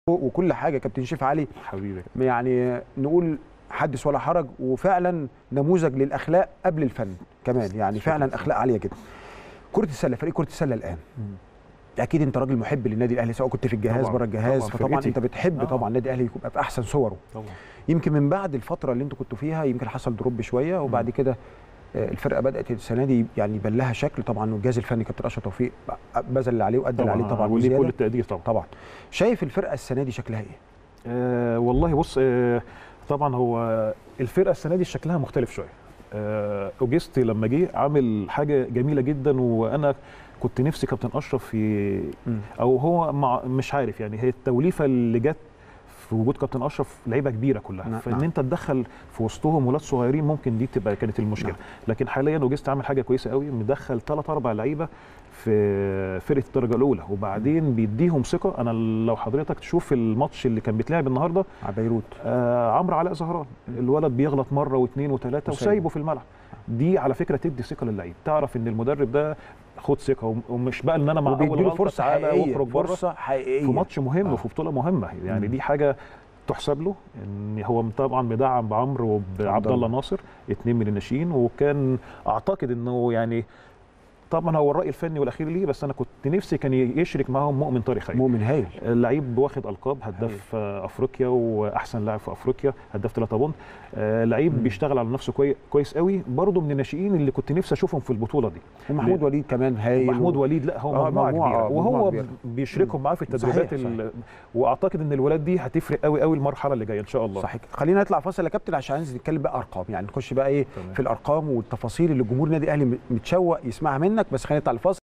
وكل حاجه كابتن شريف علي حبيبي يعني نقول حدث ولا حرج، وفعلا نموذج للاخلاق قبل الفن كمان، يعني فعلا اخلاق عاليه جدا. كره السله، فريق كره السله الان اكيد انت راجل محب للنادي الاهلي، سواء كنت في الجهاز بره الجهاز، فطبعا انت بتحب طبعا النادي الاهلي يبقى في احسن صوره طبعا. يمكن من بعد الفتره اللي انتوا كنتوا فيها يمكن حصل دروب شويه، وبعد كده الفرقه بدات السنه دي يعني يبان لها شكل طبعا، والجهاز الفني كابتن اشرف توفيق بذل اللي عليه وادى اللي عليه طبعا، وليه كل التقدير طبعا. شايف الفرقه السنه دي شكلها ايه؟ والله بص، طبعا هو الفرقه السنه دي شكلها مختلف شويه. اوجستي لما جه عامل حاجه جميله جدا، وانا كنت نفسي كابتن اشرف في او هو مش عارف، يعني هي التوليفه اللي جت في وجود كابتن اشرف لعيبه كبيره كلها، فان انت تدخل في وسطهم ولاد صغيرين ممكن دي تبقى كانت المشكله. لكن حاليا اوجست عامل حاجه كويسه قوي، مدخل 3 4 لعيبه في فرقه الدرجه الاولى، وبعدين بيديهم ثقه. انا لو حضرتك تشوف الماتش اللي كان بيتلعب النهارده على بيروت، عمرو علاء زهران الولد بيغلط مره واثنين وثلاثه وسايبه في الملعب. دي على فكره تدي ثقه للعيب، تعرف ان المدرب ده خد ثقه، ومش بقى ان انا مع اول غلطه فرصه حقيقيه، فرصه حقيقيه في ماتش مهم وفي بطوله مهمه، يعني دي حاجه تحسب له. ان هو طبعا مدعم بعمرو وبعبد الله ناصر، 2 من الناشئين، وكان اعتقد انه يعني طبعا هو الراي الفني والاخير ليه، بس انا كنت نفسي كان يشرك معاهم مؤمن طارق خير. مؤمن هايل، لعيب واخد القاب، هداف افريقيا واحسن لاعب في افريقيا، هداف 3 بونت، لعيب بيشتغل على نفسه كويس قوي، برده من الناشئين اللي كنت نفسي اشوفهم في البطوله دي. ومحمود وليد كمان هايل، محمود وليد لا هو مجموعه كبيره، وهو بيشركهم معاه في التدريبات واعتقد ان الولاد دي هتفرق قوي قوي المرحله اللي جايه ان شاء الله. صحيح. خلينا نطلع فاصل يا كابتن عشان ننزل نتكلم بقى ارقام، يعني نخش بقى ايه في الارقام والتفاصيل اللي جمهور النادي الاهلي متشوق يسمعها منك، بس خلينا نطلع الفاصل.